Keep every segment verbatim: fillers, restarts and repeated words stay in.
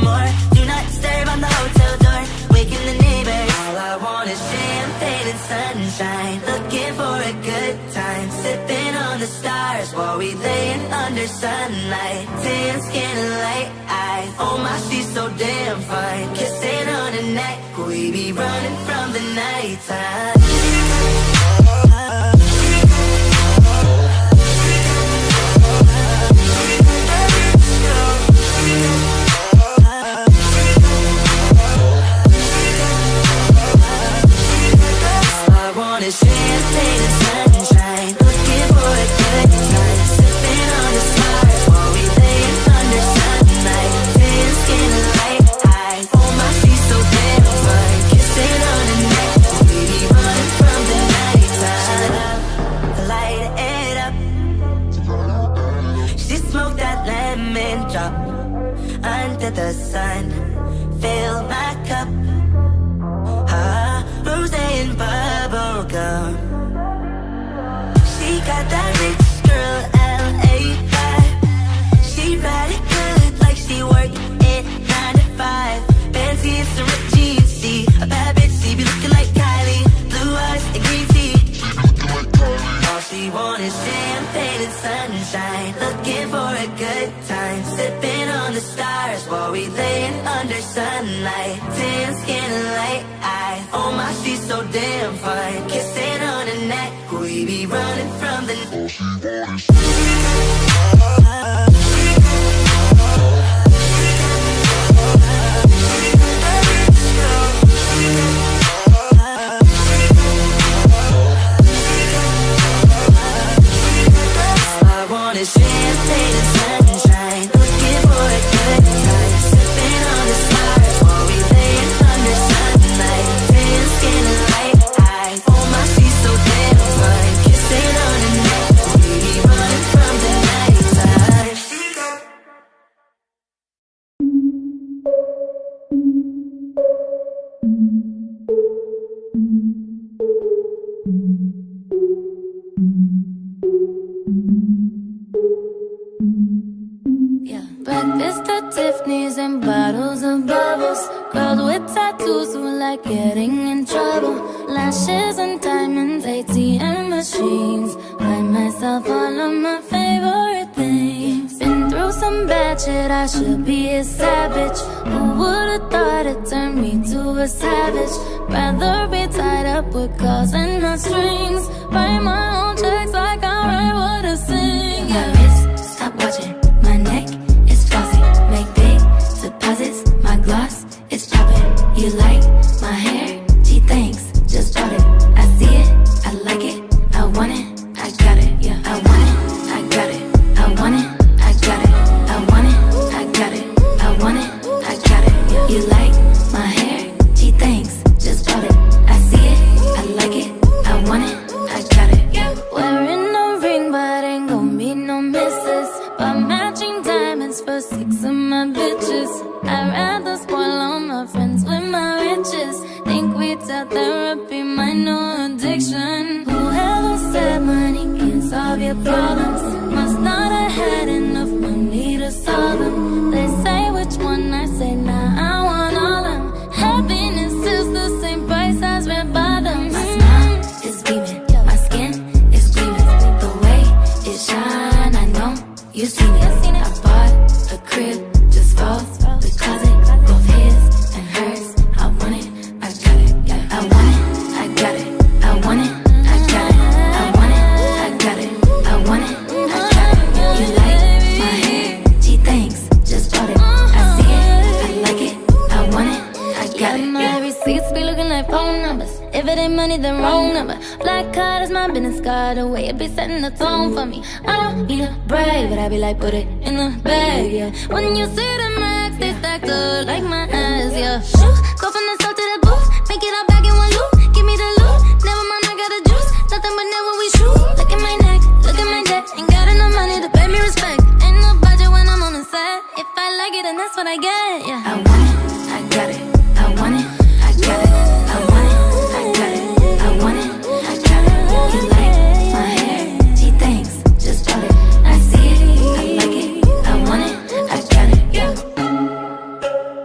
more. Do not disturb on the hotel door, waking the neighbors. All I want is champagne and sunshine, looking for a good time, sipping on the stars while we laying under sunlight. Tan skin and light eyes, oh my, she's so damn fine. Kissing on her neck, we be running from the nighttime. Champagne and sunshine, looking for a good time, sipping on the stars while we laying under sunlight. Tan skin and light eyes, oh my, she's so damn fine. Kissing on her neck, we be running from the nighttime. Light it up. She smoked that lemon drop under the sun. Fill my cup, ah, rose and bubble gum. She got that rich girl L A vibe. She ride it good like she worked it nine to five. Fancy and some ripped jeans, she a bad bitch, she be looking like Kylie. Blue eyes and green tea, all she want is champagne and sunshine, looking for a good time, sipping on the stars while we laying under sunlight. Tan skin and light eyes, oh my, she's so damn fine. Kissing on her neck, we be running from the all she want is champagne and sunshine, looking for a good time, sipping on the stars while we laying under sunlight. Tan skin and light eyes, oh my, she's so damn fine. Kissing on her neck, we be running from the nighttime. Breakfast at Tiffany's and bottles of bubbles. Girls with tattoos who like getting in trouble. Lashes and diamonds, A T M machines. Buy myself all of my favorite things. Been through some bad shit, I should be a savage. Who would've thought it turned me to a savage? Rather be tied up with calls and not strings. Write my own checks like I write what I sing. My wrist, stop watching. My neck, make big deposits, my gloss is popping. You like my hair? Gee, thanks, just bought it. I see it, I like it, I want it, I got it. Yeah, I want it, I got it, I want it, I got it, I want it, I got it, I want it, I got it. Yeah. You like my hair? Gee, thanks, just bought it. I see it, I like it, I want it, I got it. Yeah. Wearing a ring, but ain't gon' be no misses. But matching diamonds for six of my bitches. I'd rather spoil all my friends with my riches. Think retail therapy, my new addiction. Whoever said money can solve your problems must not have had enough money to solve them. They say which one, I say nah, I want all of them. Happiness is the same price as red bottoms. My smile is beaming, my skin is gleaming. The way it shine, I know you seen it. I bought a crib, just falls, the closet, both his and hers. I want it, I got it, I want it, I got it, I want it, I got it, I want it, I got it, I want it, I got it. You like my hair? Gee, thanks, just bought it. I see it, I like it, I want it, I got it. My receipts be looking like phone numbers. If it ain't money, then wrong number. Black card is my business card, the way it be setting the tone for me. I don't need a brag, but I be like, put it in the bag, yeah. When you see the max, they stacked up like my ass, yeah. Shoot, go from the south to the booth, make it all back in one loop. Give me the loot, never mind, I got the juice. Nothing but never we shoot. Look at my neck, look at my debt. Ain't got enough money to pay me respect. Ain't no budget when I'm on the set. If I like it, then that's what I get, yeah. I want it, I got it, I want it, I got it, I want it, I got it, I want it, I got it. You like my hair? Gee, thanks, just bought it. I see it, I like it, I want it, I got it, yeah.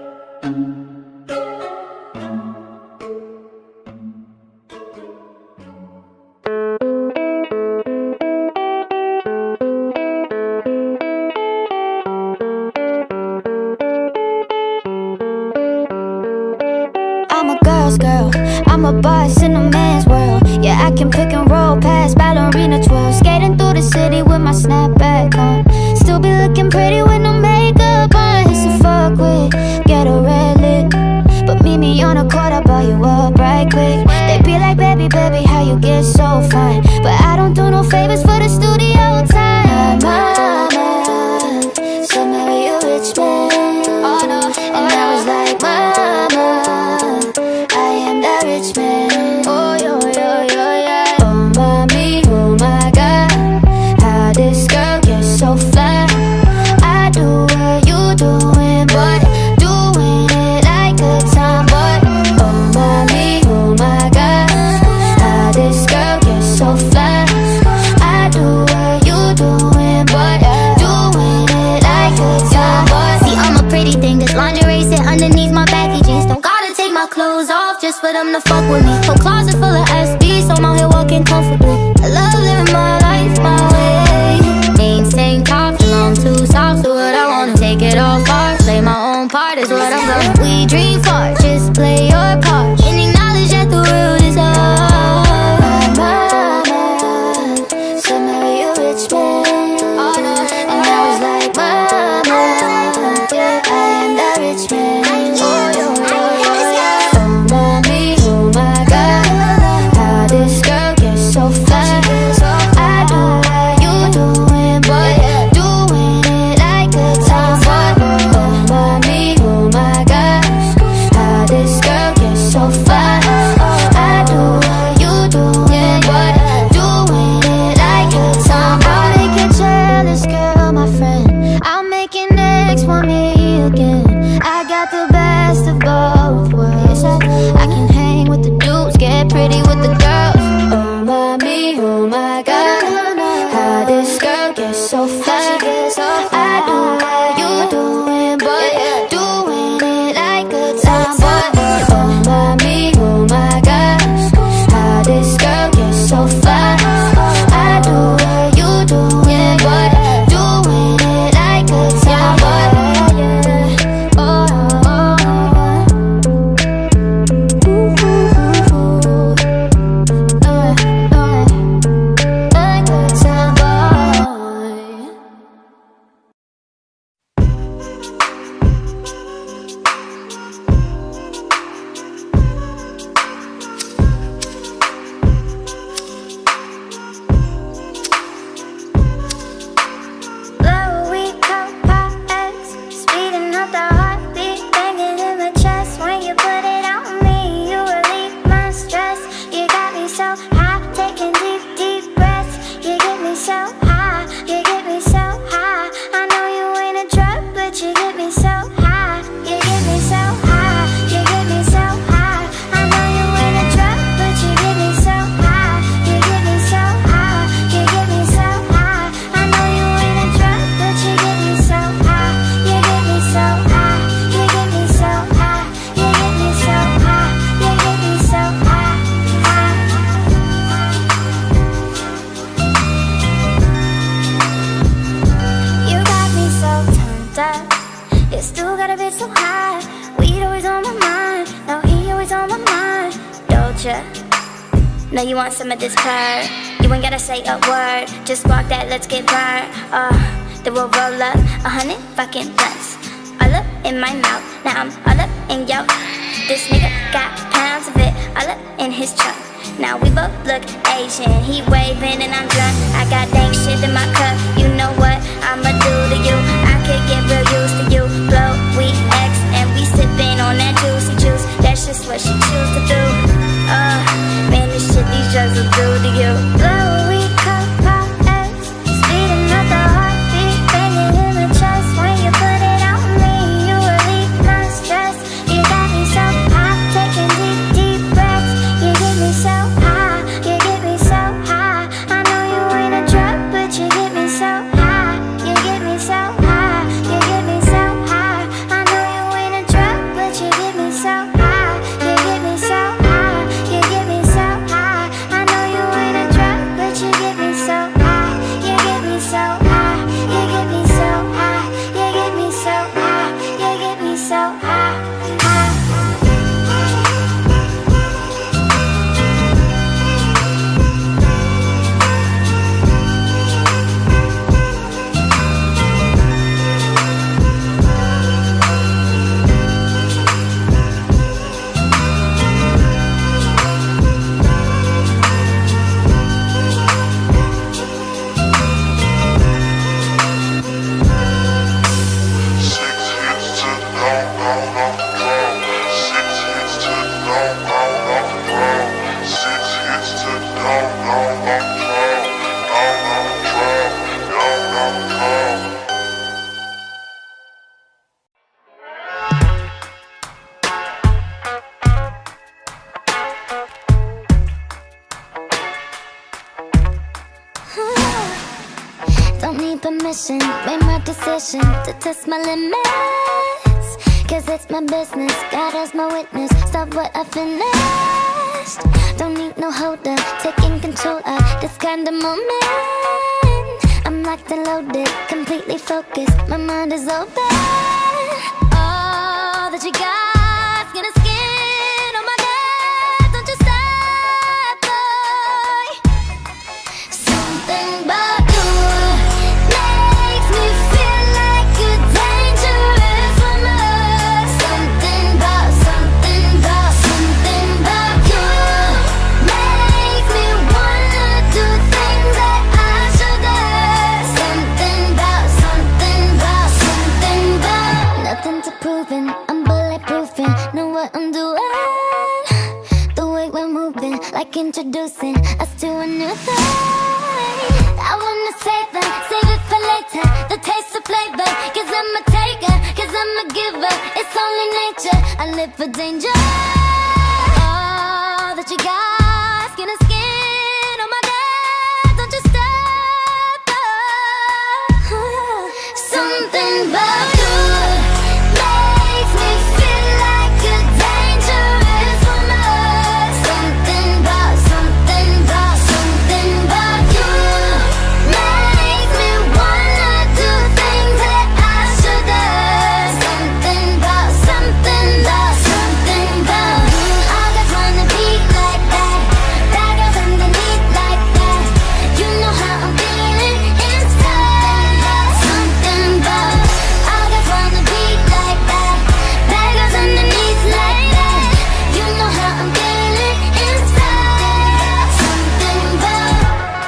I'm a girl's girl, I'm a boss in a man's world. Yeah, I can pick and roll past ballerina twirl. Skating through the city with my snapback on. Still be looking pretty with no makeup on. It's a fuck with, get a red lip. But meet me on a court, I'll buy you up right quick. They be like, baby, baby, how you get so fine? But I don't do no favors for the studio time. Mama said marry a rich man, oh no. And I was like, mama, I am that rich man. Oh, yo, yo, yo, yeah. Oh, mommy, oh my God, how this girl gets so fly. I do what you doing, but doing it like a tomboy. Oh, mommy, oh my God, how this girl gets so fly. I do what you doing, but doing it like a tomboy. See, I'm a pretty thing, this lingerie sit underneath my baggy jeans. Don't gotta take my clothes off just for them to fuck with me. Whole closet full of S B, so I'm out here walking comfortably. I love living my life my way. Ain't saying tops, and I'm too soft, do what I wanna. Take it all far, play my own part is what I'm doing. We dream far, just play your part and acknowledge that the world is ours. Mama said marry a rich man, oh no. And I was like, mama, yeah, I am that rich man. Oh, yo, yo, yo, yeah. Oh, mommy, oh my God, how this girl gets so fly. I do what you doing, but doing it like a tomboy. Oh, mommy, oh my God, how this girl gets so fly. I do what you doing, but doing it like a tomboy. I'll make a jealous girl my friend, I'll make an ex want me again. I got the best of both worlds. I can hang with the dudes, get pretty with the girls. Oh, mommy, oh my God, how this girl gets so fly. I do what you doing, but doing it like a tomboy. Oh, mommy, oh my God, how this girl gets so fly. I do what you doing, but doing it like a tomboy. Oh, oh, oh. Ooh, ooh, ooh, ooh. Uh, uh, like a tomboy. Low we come pop X, speeding up the heartbeat, banging in my chest. When you put it on me, you relieve my stress. You got me so high, taking deep, deep breaths. You get me so high, you get me so high. I know you ain't a drug, but you get me so high. You get me so high, you get me so high. I know you ain't a drug, but you get me so high. You get me so high, you get me so high. I know you ain't a drug, but you get me so high. You get me so high, you get me so high. You get me so high, you get me so high, high. You got me so turned up. You still got a bit so high. Weed always on my mind. Now he always on my mind. Doja. Now you want some of this purr. You ain't gotta say a word. Just walk that, let's get burned. Uh, then we'll roll up a hundred fucking blunts. All up in my mouth. Now I'm all up in yo. This nigga got pounds of it all up in his trunk. Now we both look Asian. He waving and I'm drunk. I got dank shit in my cup. You know what I'ma do to you? I could get real used to you. Blow, we X, and we sipping on that juicy juice. That's just what she choose to do. Uh, man, this shit these drugs will do to you. Blow, we come pop X, speeding up the heartbeat, banging in my chest. When you put it on me, you relieve my stress. You got me so high, taking deep, deep breaths. You get me so high, you get me so high. I know you ain't a drug, but you get me so high. You get me so high, you get me so high. I know you ain't a drug, but you get me so high. You get me so high, you get me so high. I know you ain't a drug, need permission, made my decision to test my limits. Cause it's my business, God as my witness. Stop what I finished. Don't need no holder, taking control of this kind of moment. I'm locked and loaded, completely focused, my mind is open. All that you got, skin to skin, oh my God, don't you stop, boy. Something about you makes me feel like you're dangerous from us. Something about, something about, something about you makes me wanna do things that I shouldn't. Something about, something about, something about. Nothing to proving, I'm bulletproofing, know what I'm doing. The way we're moving, like introducing us to a new thing. I wanna save it, save it for later, the taste of flavor. Cause I'm a taker, cause I'm a giver, it's only nature, I live for danger. All that you got, skin to skin, oh my God, don't you stop, oh. Something about you makes me feel like you're dangerous from us. Something about, something about, something about you makes me wanna do things that I shouldn't. Something about, something about, something about you. All girls wanna be like that, bad girls underneath like that. You know how I'm feeling inside. Something about, all girls wanna be like that, bad girls underneath like that. You know how I'm feeling inside. Something about.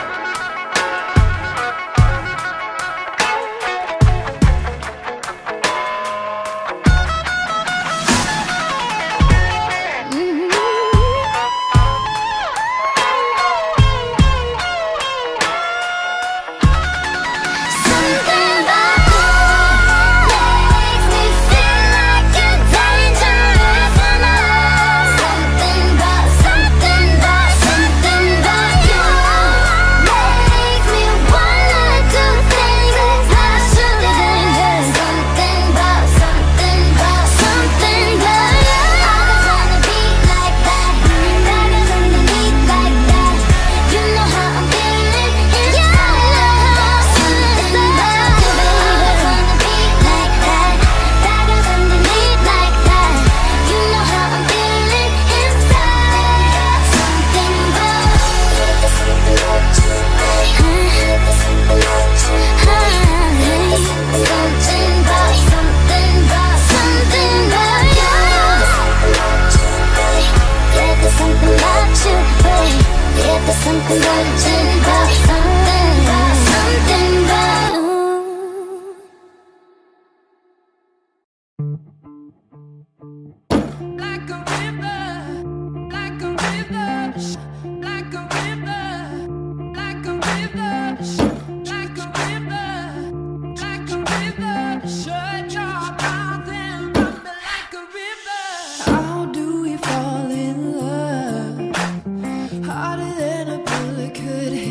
Mm-hmm. Something about you makes me feel like you're dangerous from us. Something about, something about, something about you makes me wanna do things that I shouldn't. Something about, something about, something about you. All girls wanna be like that, bad girls underneath like that. You know how I'm feeling inside. Something about you, baby. All girls wanna be like that, bad girls underneath like that. You know how I'm feeling inside. Something about. Something about you, baby. Something about you, baby. Something about, something about, something about you. Yeah, there's something about you, babe. Yeah, there's something about you, about something about, something about you. Like a river, like a river, like a river, like a river, like a river, like a river. Shut your mouth and run me like a river. How do we fall in love? Harder than a bullet could hit.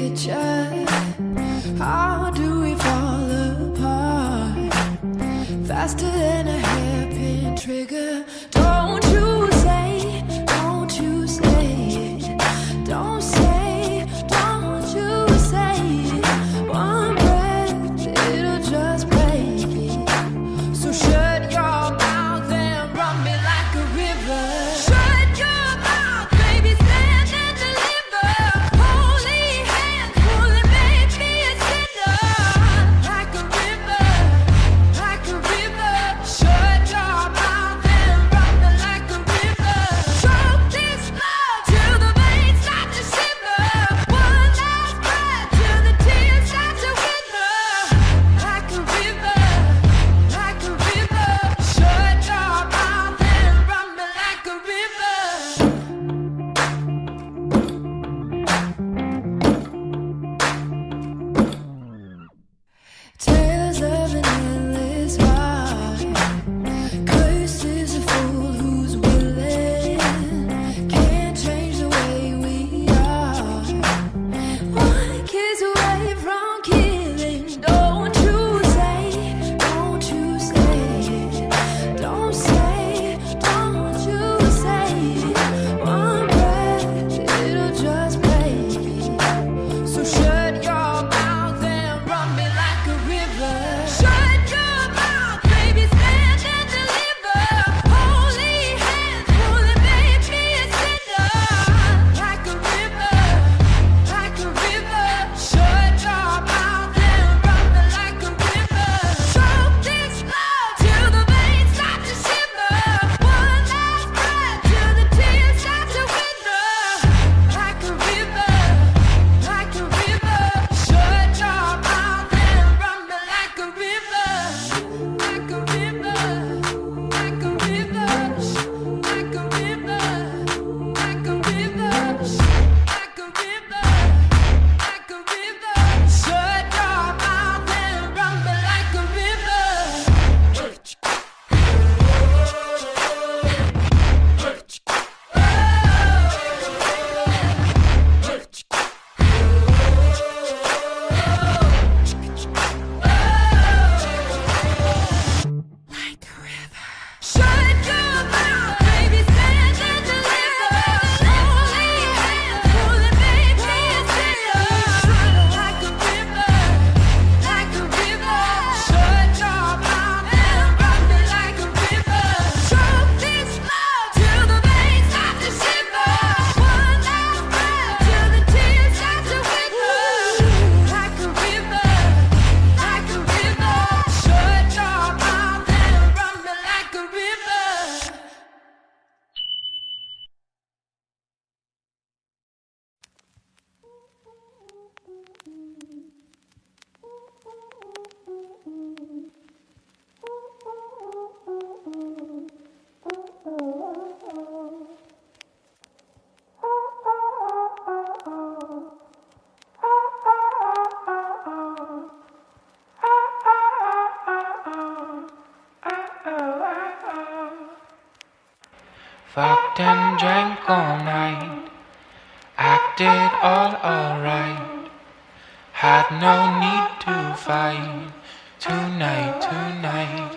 Fucked and drank all night, acted all alright. Had no need to fight tonight, tonight.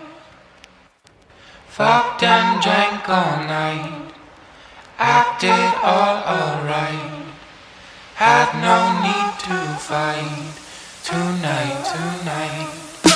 Fucked and drank all night, acted all alright. Had no need to fight tonight, tonight.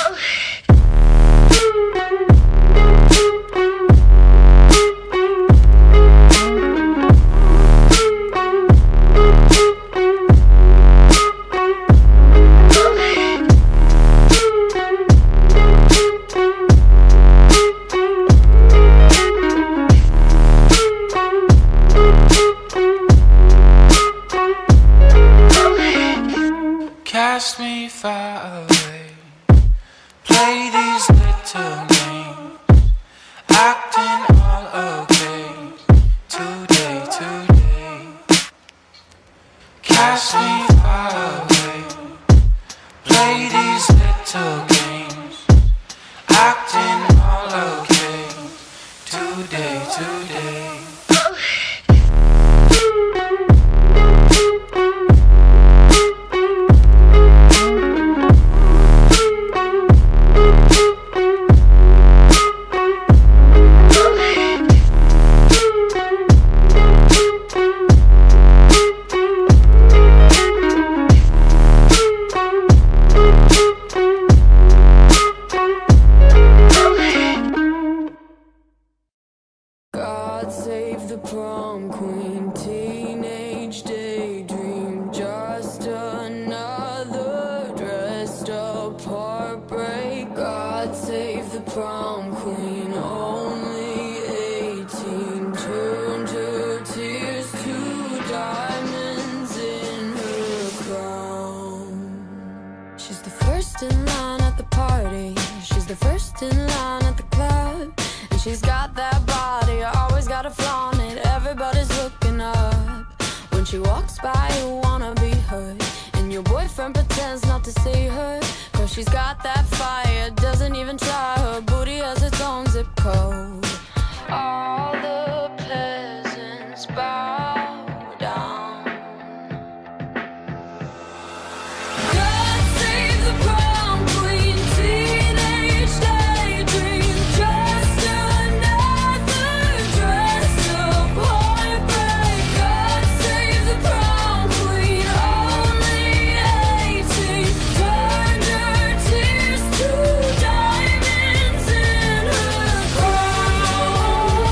Cast me far away, play these little games, acting all okay, today, today. Cast me far away, play these little games, acting all okay, today, today. God save the prom queen, teenage daydream, just another dressed up heartbreak. God save the prom queen, only eighteen, turned her tears to diamonds in her crown. She's the first in line at the party, she's the first in line at the club, and she's got that body, always gotta flaunt it, everybody's looking up. When she walks by, you wanna be her, and your boyfriend pretends not to see her, cause she's got that fire, doesn't even try, her booty has its own zip code. All the peasants bow down. God save the prom queen, teenage daydream, just another dressed up heartbreak. God save the prom queen, only eighteen, turned her tears to diamonds in her crown.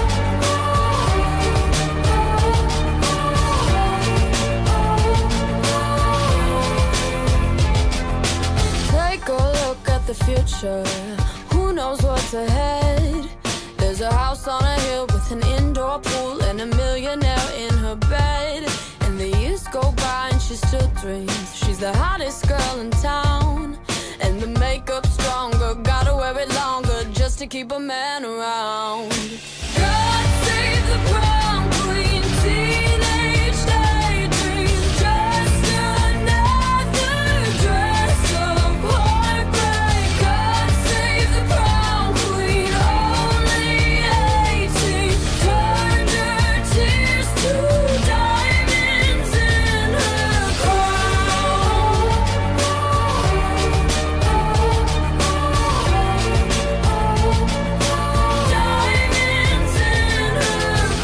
Take a look at the future, who knows what's ahead? There's a house on a hill with an indoor pool and a millionaire in her bed. And the years go by and she still dreams she's the hottest girl in town. And the makeup's stronger, gotta wear it longer just to keep a man around. God save the prom queen, teenage daydream, just another dressed up heartbreak. God save the prom queen, only eighteen, turned her tears to diamonds in her crown. Diamonds in her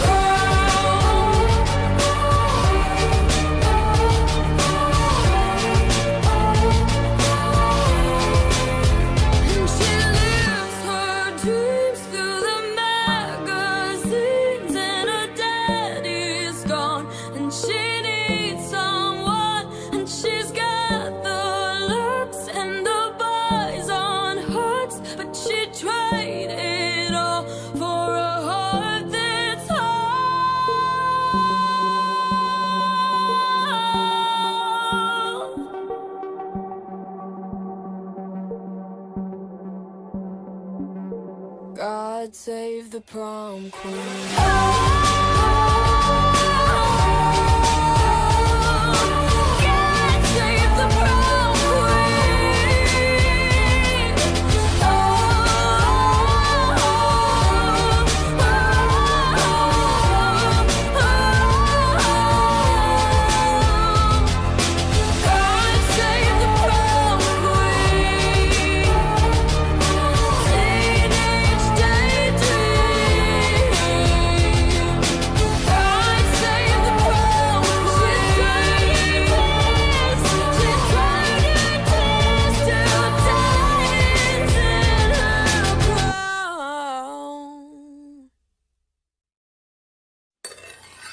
And she lives her dreams through the magazines, and her daddy's gone, and she needs someone, and she's got the looks and the boys on hooks, but she traded all for a heart that's whole. God save the prom queen. God save the prom queen. Oh, oh, oh, oh.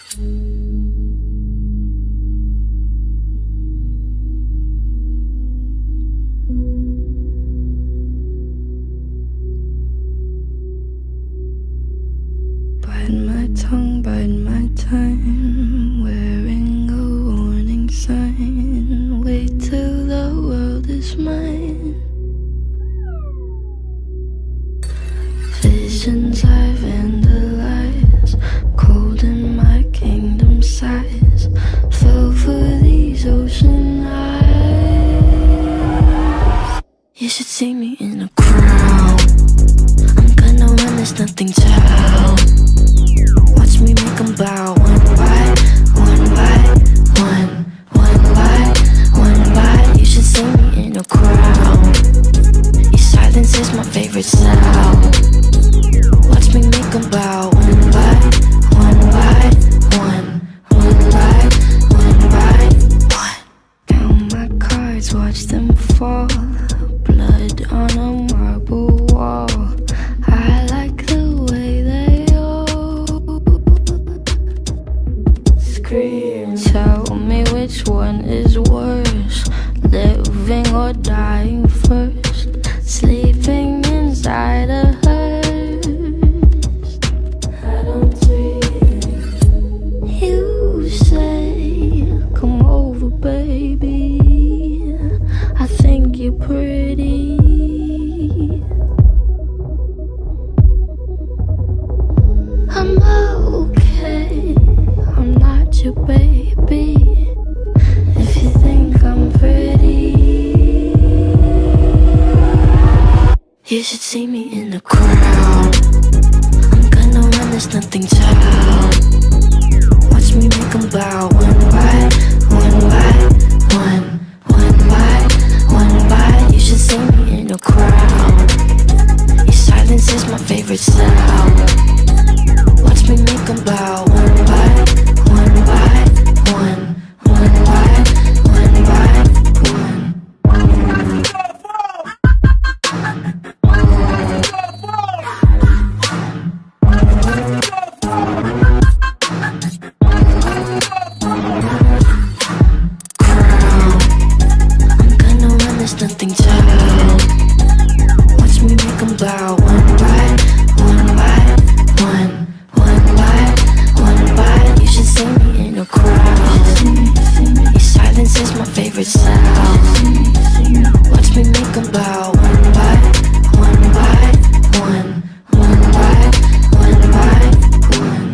Bite my tongue, bite my time, wearing a warning sign. Wait till the world is mine. Visions I vandalize, cold in my kingdom size. Fell for these ocean eyes. You should see me in a crowd. I'm gonna run, there's nothing to help. Watch me make them bow, one by one by one, one by one by. You should see me in a crowd. Your silence is my favorite sound. Watch me make them bow, one by one by one, one by one by one. Count my cards, watch them fall. Blood on a marble wall. I like the way they scream. Tell me which one is worse, living or dying first. Sleeping inside a hearse. I don't dream. You say, come over, baby. I think you're pretty. I'm okay, I'm not your baby. If you think I'm pretty, you should see me in the crowd. I'm gonna run, there's nothing to help. Watch me make them bow, one by one by one, one by one by. You should see me in a crowd. Your silence is my favorite sound. Watch me make them bow, one by one by one, one by one by one. Crowd, I'm gonna run, there's nothing to help. Watch me make them bow, one by one by one, one by one by. You should see me in a crowd. Your silence is my favorite sound. Watch me make them bow, one by one by one, one by one by one.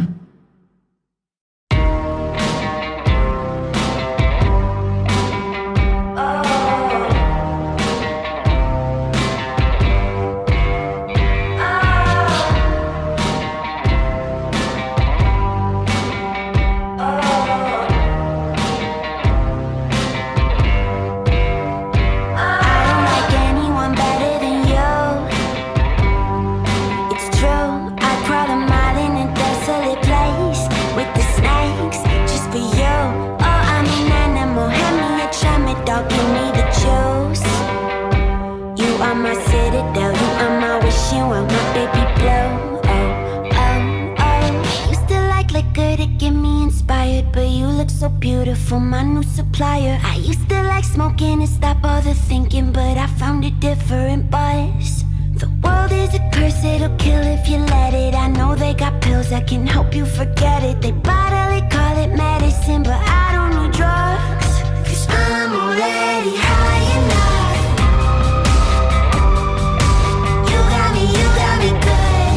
Beautiful, my new supplier. I used to like smoking and stop all the thinking, but I found a different buzz. The world is a curse, it'll kill if you let it. I know they got pills that can help you forget it. They bodily call it medicine, but I don't need drugs, 'cause I'm already high enough. You got me, you got me good.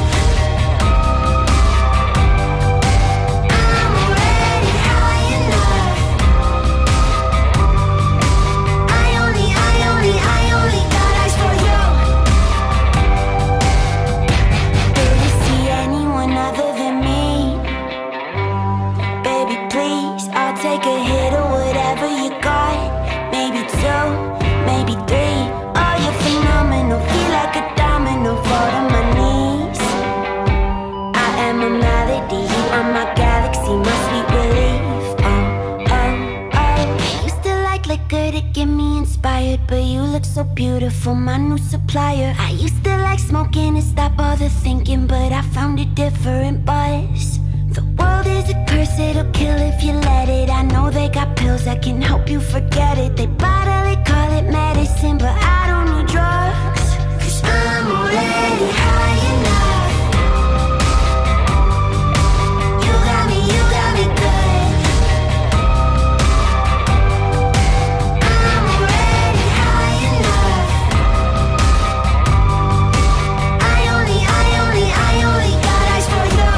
But you look so beautiful, my new supplier. I used to like smoking and stop all the thinking, but I found a different buzz. The world is a curse, it'll kill if you let it. I know they got pills that can help you forget it. They bodily call it medicine, but I don't need drugs, 'cause I'm already high enough. You got me, you got me good. I'm already high enough. I only, I only, I only got eyes for you.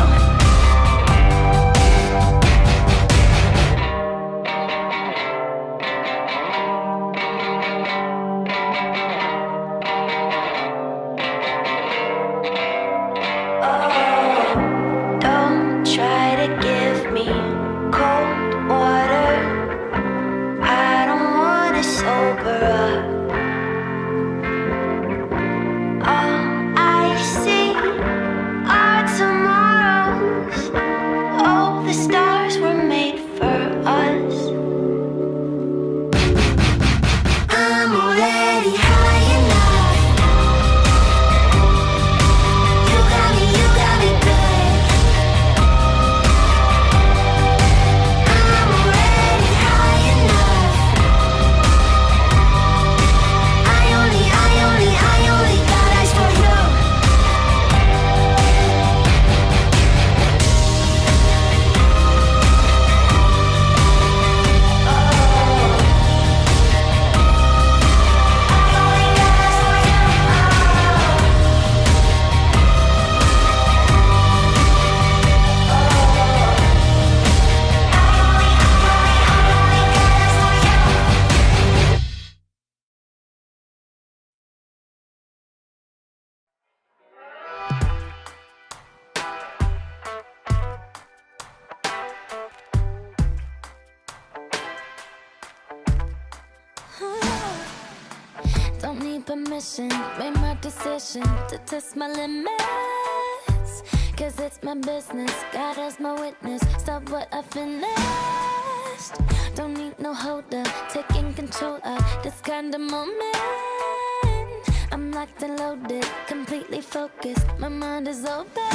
Don't try to give me cold water. I don't wanna sober up. All I see are tomorrows. Oh, the stars were made for us. I'm already high enough. You got me, you got me good. I'm already high enough. I only, I only, I only got eyes for you. Don't need permission, made my decision to test my limits. 'Cause it's my business, God as my witness. Stop what I finished. Don't need no holder, taking control of this kind of moment. I'm locked and loaded, completely focused, my mind is open.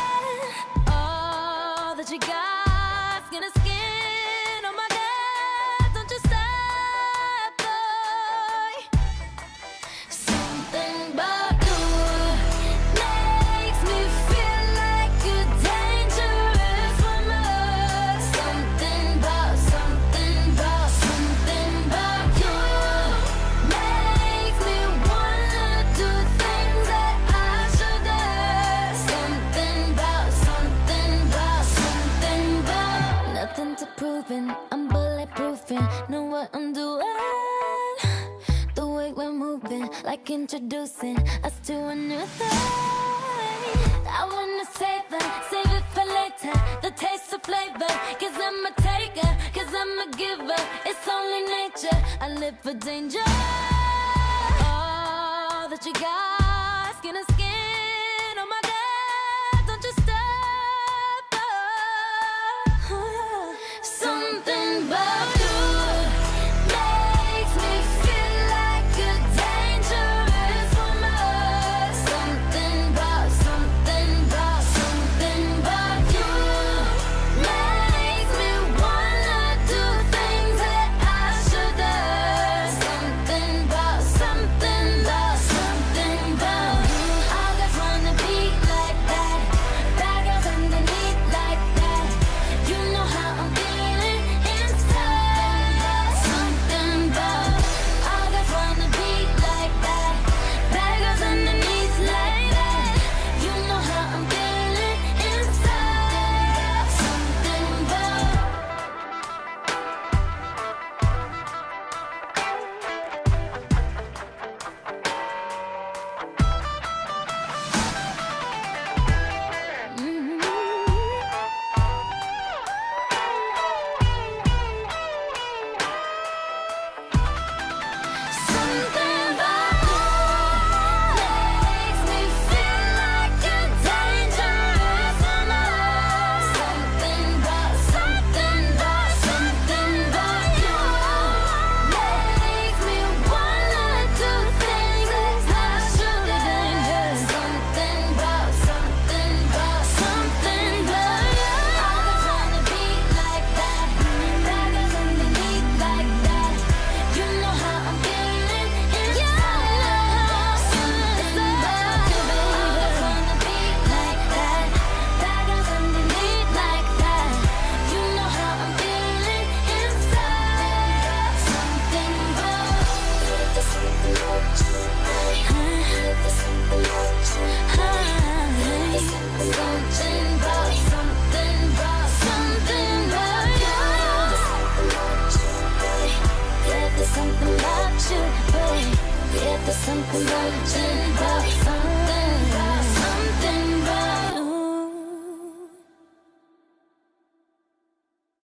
All that you got's gonna skin, oh my God, don't you stop, boy. Something about you makes me feel like you're dangerous from us. Something about, something about, something about you makes me wanna do things that I shouldn't. Something about, something about, something about. Nothing to proving, I'm bulletproofing, know what I'm doing. The way we're moving, like introducing us to a new thing. I wanna save it, save it for later, the taste of flavor. 'Cause I'm a taker, 'cause I'm a giver, it's only nature, I live for danger. All that you got, skin to skin, oh my God, don't you stop, oh. Something about you makes me feel like you're dangerous from us. Something about, something about, something about you makes me wanna do things that I shouldn't. Something about, something about, something about you. I'll something about a gentle.